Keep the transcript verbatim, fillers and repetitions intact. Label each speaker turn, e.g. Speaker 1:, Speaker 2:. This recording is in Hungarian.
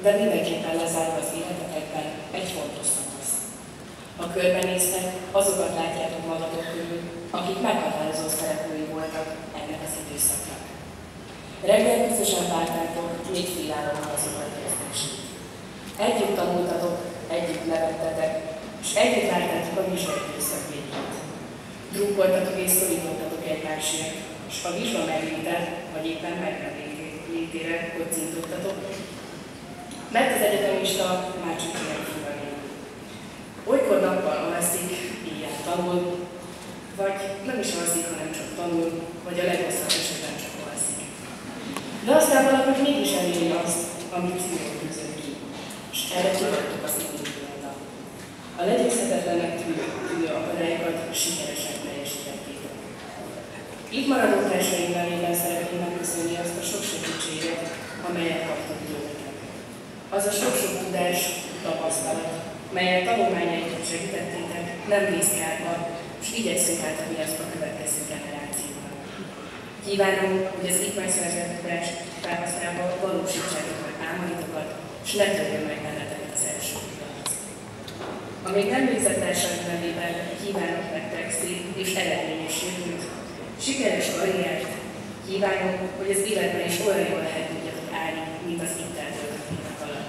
Speaker 1: de mindenképpen lezárva az életetekben egy fontos szakasz. Ha körbenéztek, azokat látjátok magatok körül, akik meghatározó szereplői voltak ennek az időszaknak. Reggel közösen vártátok még félállóan azokat érzését. Együtt tanultatok, együtt nevettetek, és együtt vártátok a vizsgai időszak végét. Drukkoltatok és szorítottatok egymásért, és a vizsga megléte, vagy éppen meglétére kocintottatok, mert az egyetemista már csak ilyen fogadni. Olykor nappal alszik, éjjel tanul, vagy nem is alszik, hanem csak tanul, vagy a legrosszabb esetben csak alszik. De aztán valahogy mégis eléri azt, amit szívén tűzött ki, és erre tudottuk az indulóra. A legyőzhetetlenek tűnő akadályokat sikeresen teljesítettétek. Itt maradó társaim nevében szeretném megköszönni azt a sok segítséget, amelyet kaptak tőletek. Az a sok-sok tudás, tapasztalat, melyet tanulmányaikat segítettétek, nem vész kárba, és igyekszünk átadni azt a következő generációban. Kívánom, hogy az itt megszerzett tudást felhasználva valósítsátok meg álmaitokat, és ne törjön meg benneteket az első pillanat. A még nem végzett társaim nevében kívánok nektek szép és eredményes jövőt, sikeres karriert, kívánom, hogy az életben is olyan jól lehet tudjatok állni, mint az itt eltöltött évek alatt.